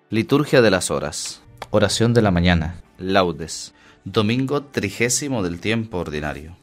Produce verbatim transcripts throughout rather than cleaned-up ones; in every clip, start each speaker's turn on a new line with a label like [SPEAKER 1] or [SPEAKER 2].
[SPEAKER 1] Liturgia de las horas. Oración de la mañana. Laudes. Domingo trigésimo del tiempo ordinario.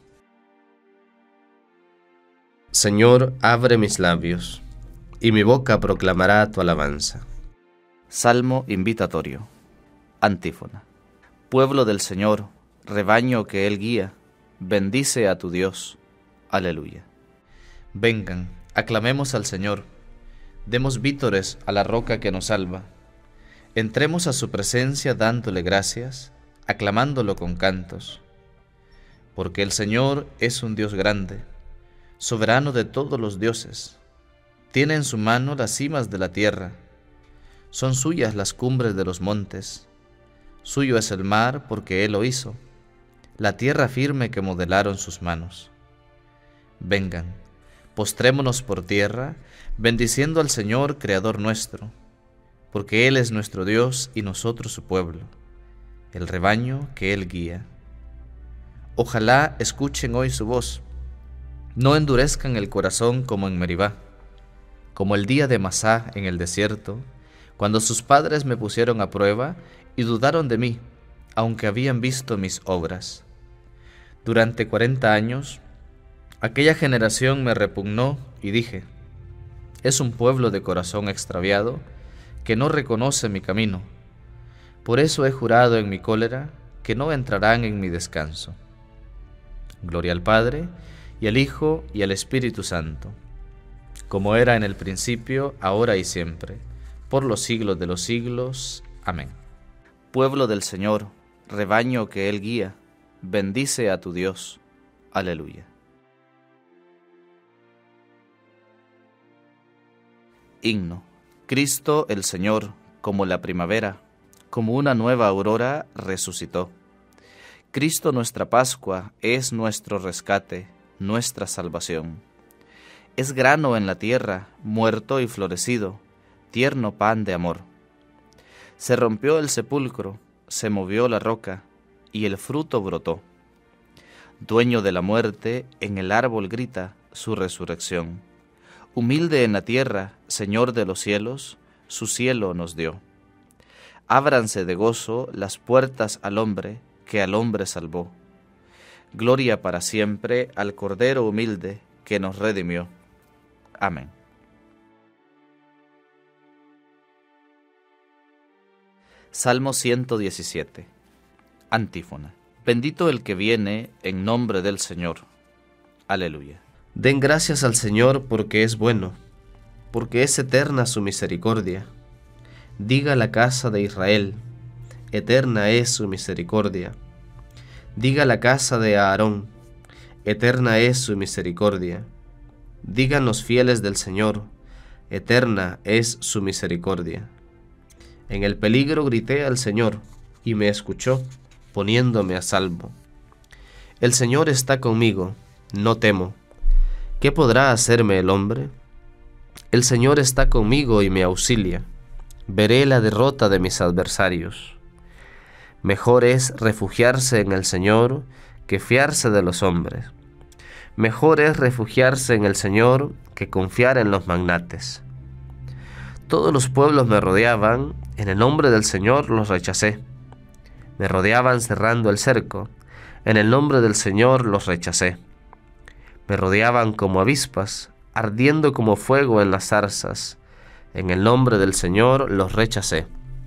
[SPEAKER 2] Señor, abre mis labios, y mi boca proclamará tu alabanza.
[SPEAKER 1] Salmo invitatorio. Antífona. Pueblo del Señor, rebaño que Él guía, bendice a tu Dios. Aleluya. Vengan, aclamemos al Señor, demos vítores a la roca que nos salva. Entremos a su presencia dándole gracias, aclamándolo con cantos. Porque el Señor es un Dios grande, soberano de todos los dioses. Tiene en su mano las cimas de la tierra, son suyas las cumbres de los montes. Suyo es el mar porque Él lo hizo, la tierra firme que modelaron sus manos. Vengan, postrémonos por tierra, bendiciendo al Señor, Creador nuestro, porque Él es nuestro Dios y nosotros su pueblo, el rebaño que Él guía. Ojalá escuchen hoy su voz, no endurezcan el corazón como en Meribá, como el día de Masá en el desierto, cuando sus padres me pusieron a prueba y dudaron de mí, aunque habían visto mis obras. Durante cuarenta años, aquella generación me repugnó y dije, es un pueblo de corazón extraviado que no reconoce mi camino. Por eso he jurado en mi cólera que no entrarán en mi descanso. Gloria al Padre, y al Hijo, y al Espíritu Santo, como era en el principio, ahora y siempre, por los siglos de los siglos. Amén. Pueblo del Señor, rebaño que Él guía, bendice a tu Dios. Aleluya. Himno. Cristo el Señor, como la primavera, como una nueva aurora, resucitó. Cristo nuestra Pascua es nuestro rescate, nuestra salvación. Es grano en la tierra, muerto y florecido, tierno pan de amor. Se rompió el sepulcro, se movió la roca, y el fruto brotó. Dueño de la muerte, en el árbol grita su resurrección. Humilde en la tierra, Señor de los cielos, su cielo nos dio. Ábranse de gozo las puertas al hombre, que al hombre salvó. Gloria para siempre al Cordero humilde, que nos redimió. Amén. Salmo ciento diecisiete. Antífona. Bendito el que viene en nombre del Señor. Aleluya.
[SPEAKER 2] Den gracias al Señor porque es bueno, porque es eterna su misericordia. Diga la casa de Israel, eterna es su misericordia. Diga la casa de Aarón, eterna es su misericordia. Digan los fieles del Señor, eterna es su misericordia. En el peligro grité al Señor, y me escuchó, poniéndome a salvo. El Señor está conmigo, no temo. ¿Qué podrá hacerme el hombre? El Señor está conmigo y me auxilia. Veré la derrota de mis adversarios. Mejor es refugiarse en el Señor que fiarse de los hombres. Mejor es refugiarse en el Señor que confiar en los magnates. Todos los pueblos me rodeaban, en el nombre del Señor los rechacé. Me rodeaban cerrando el cerco, en el nombre del Señor los rechacé. Me rodeaban como avispas, ardiendo como fuego en las zarzas. En el nombre del Señor los rechacé.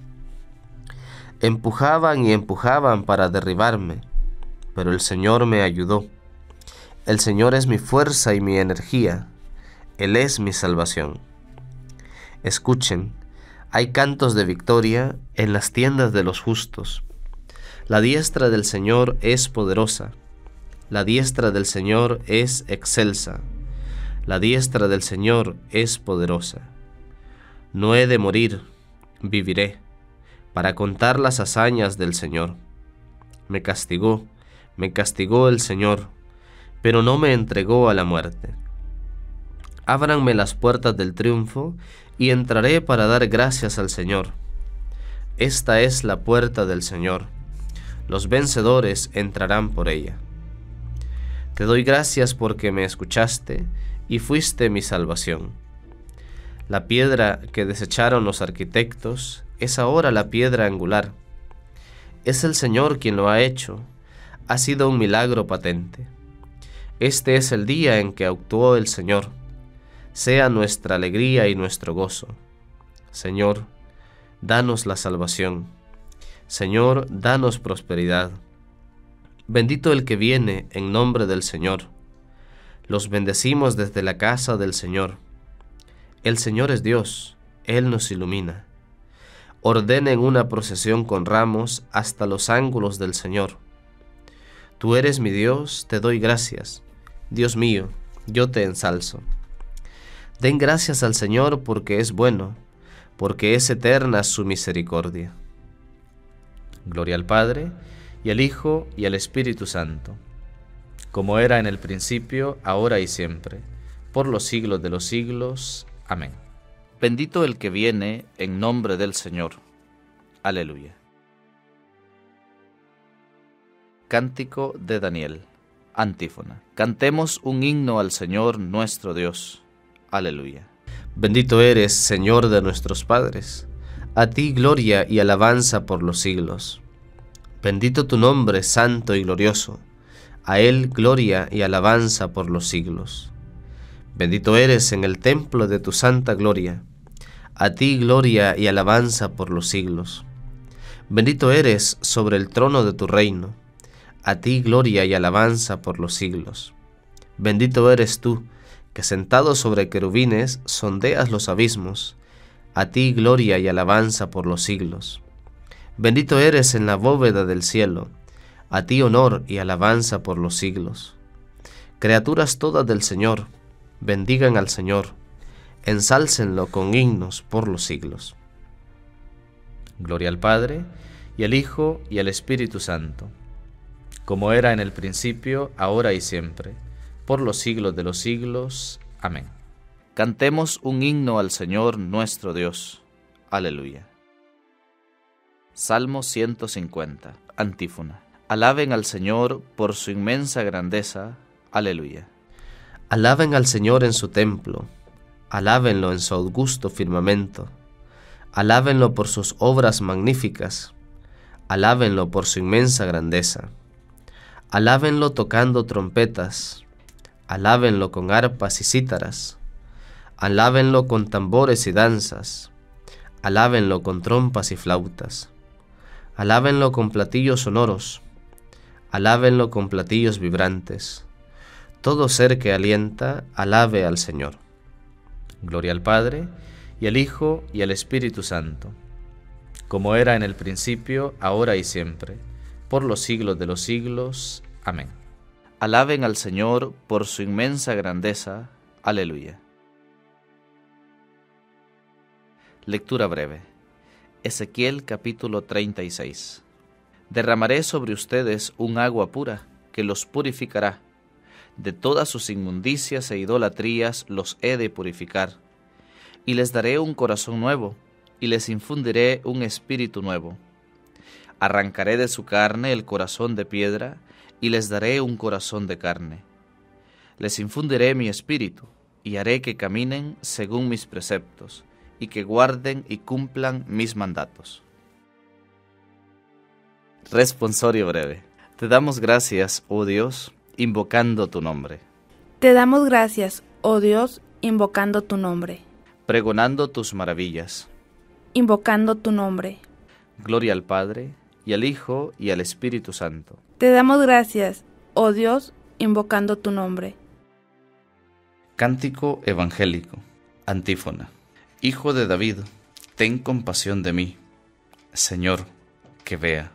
[SPEAKER 2] Empujaban y empujaban para derribarme, pero el Señor me ayudó. El Señor es mi fuerza y mi energía. Él es mi salvación. Escuchen, hay cantos de victoria en las tiendas de los justos. La diestra del Señor es poderosa. La diestra del Señor es excelsa. La diestra del Señor es poderosa. No he de morir, viviré, para contar las hazañas del Señor. Me castigó, me castigó el Señor, pero no me entregó a la muerte. Ábranme las puertas del triunfo, y entraré para dar gracias al Señor. Esta es la puerta del Señor. Los vencedores entrarán por ella. Te doy gracias porque me escuchaste y fuiste mi salvación. La piedra que desecharon los arquitectos es ahora la piedra angular. Es el Señor quien lo ha hecho, ha sido un milagro patente. Este es el día en que actuó el Señor, sea nuestra alegría y nuestro gozo. Señor, danos la salvación. Señor, danos prosperidad. Bendito el que viene en nombre del Señor. Los bendecimos desde la casa del Señor. El Señor es Dios, Él nos ilumina. Ordenen una procesión con ramos hasta los ángulos del Señor. Tú eres mi Dios, te doy gracias. Dios mío, yo te ensalzo. Den gracias al Señor porque es bueno, porque es eterna su misericordia. Gloria al Padre, y al Hijo, y al Espíritu Santo, como era en el principio, ahora y siempre, por los siglos de los siglos. Amén.
[SPEAKER 1] Bendito el que viene en nombre del Señor. Aleluya. Cántico de Daniel. Antífona. Cantemos un himno al Señor nuestro Dios. Aleluya.
[SPEAKER 2] Bendito eres, Señor de nuestros padres. A ti gloria y alabanza por los siglos. Bendito tu nombre, santo y glorioso. A él gloria y alabanza por los siglos. Bendito eres en el templo de tu santa gloria. A ti gloria y alabanza por los siglos. Bendito eres sobre el trono de tu reino. A ti gloria y alabanza por los siglos. Bendito eres tú, que sentado sobre querubines sondeas los abismos. A ti gloria y alabanza por los siglos. Bendito eres en la bóveda del cielo. A ti honor y alabanza por los siglos. Criaturas todas del Señor, bendigan al Señor, ensálcenlo con himnos por los siglos.
[SPEAKER 1] Gloria al Padre, y al Hijo, y al Espíritu Santo, como era en el principio, ahora y siempre, por los siglos de los siglos. Amén. Cantemos un himno al Señor nuestro Dios. Aleluya. Salmo ciento cincuenta. Antífona. Alaben al Señor por su inmensa grandeza. Aleluya.
[SPEAKER 2] Alaben al Señor en su templo, alábenlo en su augusto firmamento, alábenlo por sus obras magníficas, alábenlo por su inmensa grandeza, alábenlo tocando trompetas, alábenlo con arpas y cítaras, alábenlo con tambores y danzas, alábenlo con trompas y flautas, alábenlo con platillos sonoros, alábenlo con platillos vibrantes. Todo ser que alienta, alabe al Señor.
[SPEAKER 1] Gloria al Padre, y al Hijo, y al Espíritu Santo, como era en el principio, ahora y siempre, por los siglos de los siglos. Amén. Alaben al Señor por su inmensa grandeza. Aleluya. Lectura breve. Ezequiel capítulo treinta y seis. Derramaré sobre ustedes un agua pura que los purificará. De todas sus inmundicias e idolatrías los he de purificar. Y les daré un corazón nuevo, y les infundiré un espíritu nuevo. Arrancaré de su carne el corazón de piedra, y les daré un corazón de carne. Les infundiré mi espíritu, y haré que caminen según mis preceptos, y que guarden y cumplan mis mandatos. Responsorio breve. Te damos gracias, oh Dios, invocando tu nombre.
[SPEAKER 3] Te damos gracias, oh Dios, invocando tu nombre.
[SPEAKER 1] Pregonando tus maravillas.
[SPEAKER 3] Invocando tu nombre.
[SPEAKER 1] Gloria al Padre, y al Hijo, y al Espíritu Santo.
[SPEAKER 3] Te damos gracias, oh Dios, invocando tu nombre.
[SPEAKER 1] Cántico evangélico. Antífona. Hijo de David, ten compasión de mí. Señor, que vea.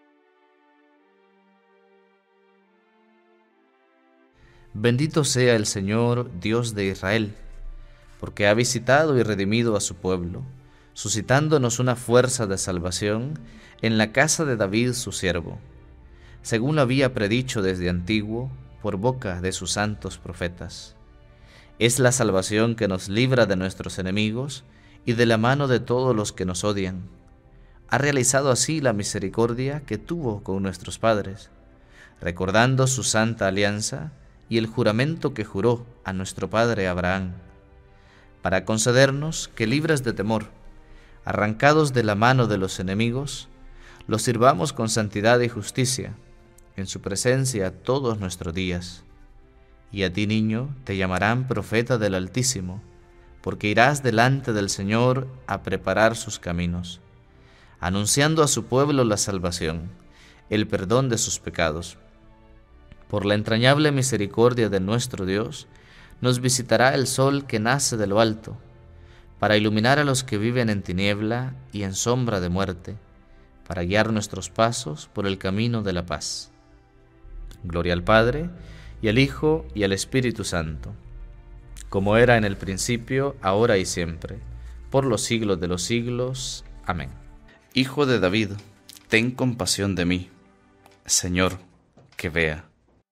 [SPEAKER 1] Bendito sea el Señor, Dios de Israel, porque ha visitado y redimido a su pueblo, suscitándonos una fuerza de salvación en la casa de David su siervo, según lo había predicho desde antiguo por boca de sus santos profetas. Es la salvación que nos libra de nuestros enemigos y de la mano de todos los que nos odian. Ha realizado así la misericordia que tuvo con nuestros padres, recordando su santa alianza y el juramento que juró a nuestro padre Abraham, para concedernos que, libres de temor, arrancados de la mano de los enemigos, los sirvamos con santidad y justicia, en su presencia todos nuestros días. Y a ti, niño, te llamarán profeta del Altísimo, porque irás delante del Señor a preparar sus caminos, anunciando a su pueblo la salvación, el perdón de sus pecados. Por la entrañable misericordia de nuestro Dios, nos visitará el sol que nace de lo alto, para iluminar a los que viven en tiniebla y en sombra de muerte, para guiar nuestros pasos por el camino de la paz. Gloria al Padre, y al Hijo, y al Espíritu Santo, como era en el principio, ahora y siempre, por los siglos de los siglos. Amén. Hijo de David, ten compasión de mí. Señor, que vea.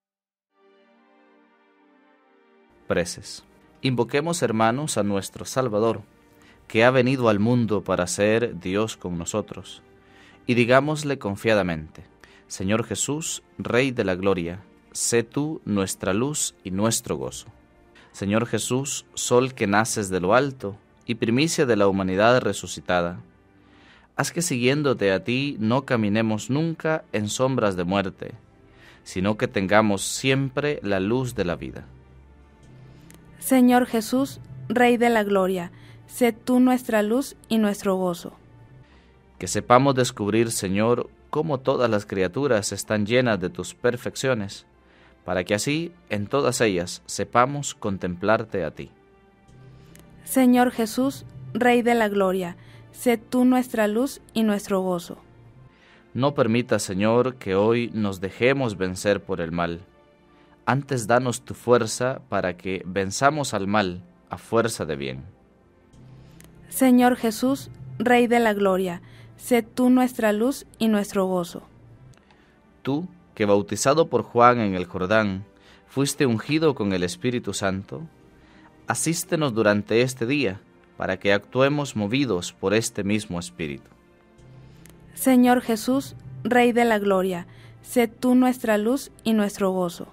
[SPEAKER 1] Preces. Invoquemos, hermanos, a nuestro Salvador, que ha venido al mundo para ser Dios con nosotros, y digámosle confiadamente: Señor Jesús, Rey de la gloria, sé tú nuestra luz y nuestro gozo. Señor Jesús, sol que naces de lo alto y primicia de la humanidad resucitada, haz que siguiéndote a ti no caminemos nunca en sombras de muerte, sino que tengamos siempre la luz de la vida.
[SPEAKER 3] Señor Jesús, Rey de la gloria, sé tú nuestra luz y nuestro gozo.
[SPEAKER 1] Que sepamos descubrir, Señor, cómo todas las criaturas están llenas de tus perfecciones, para que así, en todas ellas, sepamos contemplarte a ti.
[SPEAKER 3] Señor Jesús, Rey de la gloria, sé tú nuestra luz y nuestro gozo.
[SPEAKER 1] No permita, Señor, que hoy nos dejemos vencer por el mal. Antes danos tu fuerza para que venzamos al mal a fuerza de bien.
[SPEAKER 3] Señor Jesús, Rey de la gloria, sé tú nuestra luz y nuestro gozo.
[SPEAKER 1] Tú, que bautizado por Juan en el Jordán, fuiste ungido con el Espíritu Santo, asístenos durante este día, para que actuemos movidos por este mismo Espíritu.
[SPEAKER 3] Señor Jesús, Rey de la gloria, sé tú nuestra luz y nuestro gozo.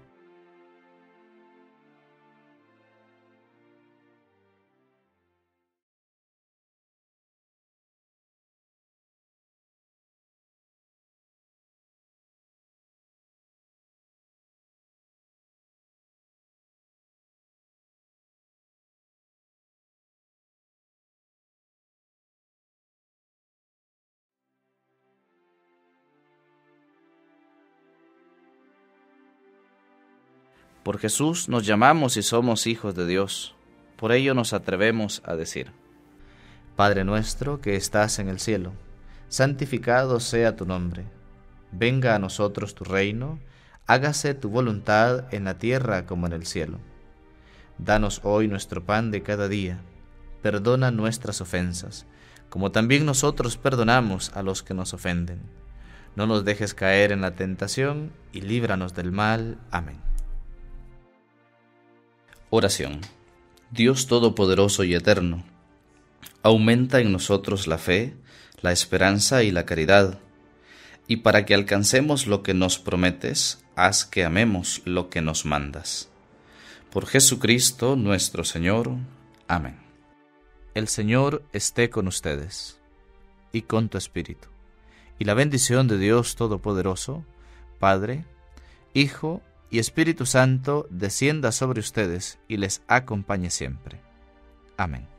[SPEAKER 1] Por Jesús nos llamamos y somos hijos de Dios. Por ello nos atrevemos a decir: Padre nuestro que estás en el cielo, santificado sea tu nombre. Venga a nosotros tu reino, hágase tu voluntad en la tierra como en el cielo. Danos hoy nuestro pan de cada día. Perdona nuestras ofensas, como también nosotros perdonamos a los que nos ofenden. No nos dejes caer en la tentación y líbranos del mal. Amén. Oración. Dios Todopoderoso y Eterno, aumenta en nosotros la fe, la esperanza y la caridad, y para que alcancemos lo que nos prometes, haz que amemos lo que nos mandas. Por Jesucristo nuestro Señor. Amén. El Señor esté con ustedes, y con tu espíritu, y la bendición de Dios Todopoderoso, Padre, Hijo y Espíritu Santo, descienda sobre ustedes y les acompañe siempre. Amén.